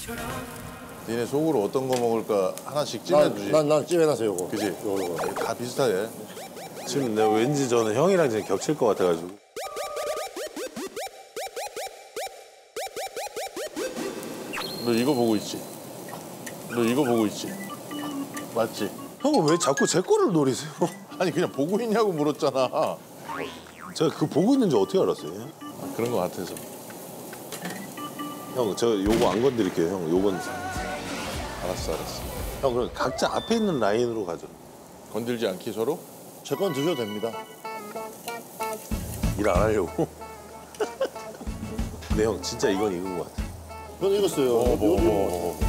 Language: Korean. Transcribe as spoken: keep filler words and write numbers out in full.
니네 속으로 어떤 거 먹을까 하나씩 난, 찜해주지. 난, 난 찜해놨어, 요거. 그지? 요거, 요거. 다 비슷하게. 지금 내가 왠지 저는 형이랑 지금 겹칠 것 같아가지고. 너 이거 보고 있지? 너 이거 보고 있지? 맞지? 형은 왜 자꾸 제 거를 노리세요? 아니 그냥 보고 있냐고 물었잖아. 제가 그거 보고 있는지 어떻게 알았어요? 아, 그런 거 같아서. 형, 저 요거 안 건드릴게요. 형, 요건. 알았어, 알았어. 형, 그럼 각자 앞에 있는 라인으로 가죠. 건들지 않기 서로? 제 건 드셔도 됩니다. 일 안 하려고. 근데 형, 진짜 이건 익은 것 같아. 저는 익었어요. 어, 요거, 뭐, 요거. 뭐, 뭐.